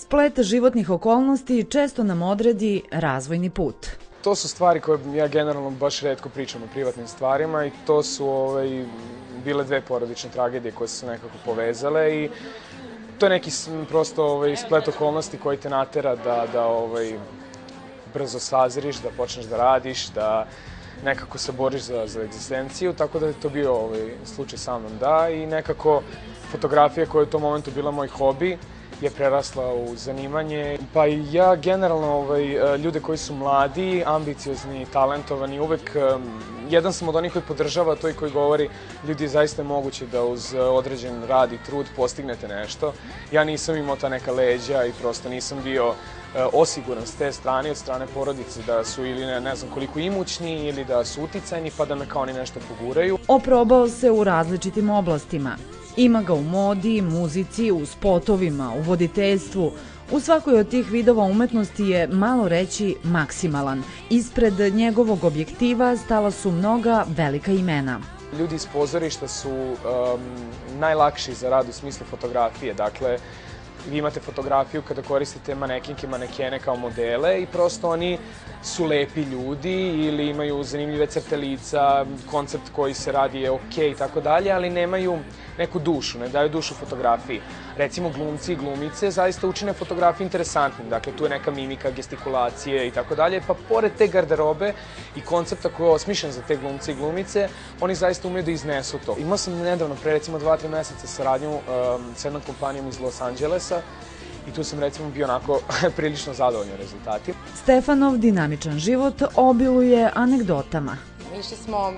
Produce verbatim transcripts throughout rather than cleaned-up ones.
Splet životnih okolnosti često nam odredi razvojni put. To su stvari koje ja generalno baš retko pričam o privatnim stvarima i to su ovaj, bile dve porodične tragedije koje su se nekako povezale i to je neki prosto ovaj, splet okolnosti koji te natera da, da ovaj, brzo sazriš, da počneš da radiš, da nekako se boriš za, za egzistenciju, tako da je to bio ovaj, slučaj sa mnom, da, i nekako fotografija koja je u tom momentu bila moj hobi je prerasla u zanimanje. Pa ja generalno ovaj, ljude koji su mladi, ambiciozni, talentovani, uvek jedan sam od onih koji podržava to i koji govori ljudi je zaista moguće da uz određen rad i trud postignete nešto. Ja nisam imao ta neka leđa i prosto nisam bio osiguran s te strane, od strane porodice, da su ili ne, ne znam koliko imućni ili da su uticajni pa da me kao oni nešto poguraju. Oprobao se u različitim oblastima. Ima ga u modi, muzici, u spotovima, u voditeljstvu. U svakoj od tih vidova umetnosti je, malo reći, maksimalan. Ispred njegovog objektiva stala su mnoga velika imena. Ljudi iz pozorišta su um, najlakši za rad u smislu fotografije. Dakle, vi imate fotografiju kada koristite manekinke, manekene kao modele i prosto oni su lepi ljudi ili imaju zanimljive crte lica, koncept koji se radi je okej i tako dalje, ali nemaju neku dušu, ne daju dušu fotografiji. Recimo glumci i glumice zaista učine fotografiju interesantnim, dakle tu je neka mimika, gestikulacije i tako dalje, pa pored te garderobe i koncepta koji je osmišljen za te glumce i glumice, oni zaista umeju da iznesu to. Imao sam nedavno, pre recimo dva, tri meseca saradnju um, s jednom kompanijom iz Los Angelesa i tu sam recimo bio onako prilično zadovoljan rezultati. Stefanov dinamičan život obiluje anegdotama. Išli smo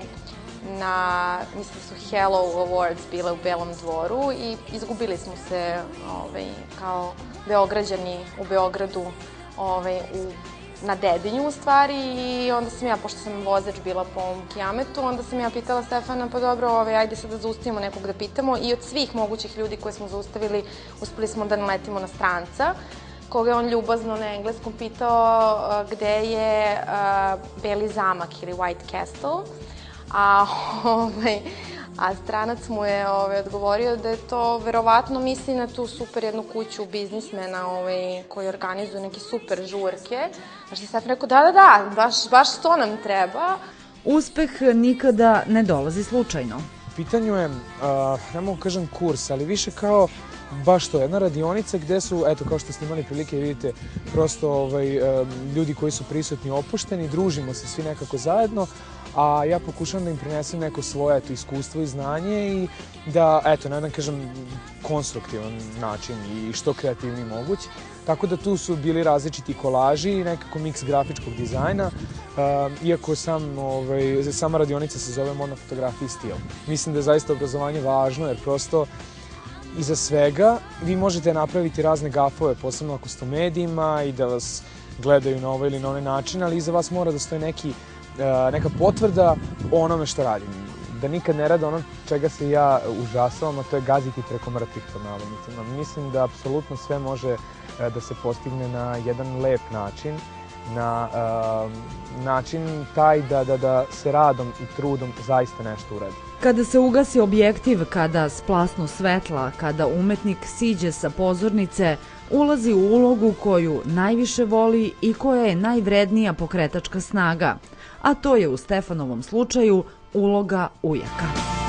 na, mislim da su Hello Awards bile u Belom dvoru i izgubili smo se ovaj, kao Beograđani u Beogradu ovaj, u, na Dedinju u stvari i onda sam ja, pošto sam vozač bila po ovom kijametu, onda sam ja pitala Stefana, pa dobro, ovaj, ajde sad da zaustavimo nekog da pitamo i od svih mogućih ljudi koje smo zaustavili uspeli smo da naletimo na stranca koga je on ljubazno na engleskom pitao uh, gde je uh, Beli zamak ili White Castle. A, ovaj, a stranac mu je ovaj, odgovorio da je to verovatno misli na tu super jednu kuću biznismena ovaj, koji organizuju neke super žurke. Znači sad rekao da, da, da, baš, baš to nam treba. Uspeh nikada ne dolazi slučajno. U pitanju je, uh, ne mogu kažem kurs, ali više kao baš to, jedna radionica gde su, eto, kao što ste imali prilike, vidite, prosto ovaj, ljudi koji su prisutni opušteni, družimo se svi nekako zajedno, a ja pokušavam da im prinesem neko svoje eto, iskustvo i znanje i da, eto, na jedan, kažem, konstruktivan način i što kreativniji moguć. Tako da tu su bili različiti kolaži i nekako miks grafičkog dizajna, uh, iako sam, ovaj, sama radionica se zove modna fotografija i stil. Mislim da je zaista obrazovanje važno jer prosto iza svega vi možete napraviti razne gafove, posebno ako ste u medijima i da vas gledaju na ovaj ili na onaj način, ali iza vas mora da stoji neki, neka potvrda o onome što radim. Da nikad ne rade ono čega se ja užasavam, a to je gaziti preko mrtvih pod navodnicima. Mislim da apsolutno sve može da se postigne na jedan lep način, na uh, način taj da, da, da se radom i trudom zaista nešto uradi. Kada se ugasi objektiv, kada splasnu svetla, kada umetnik siđe sa pozornice, ulazi u ulogu koju najviše voli i koja je najvrednija pokretačka snaga, a to je u Stefanovom slučaju uloga ujaka.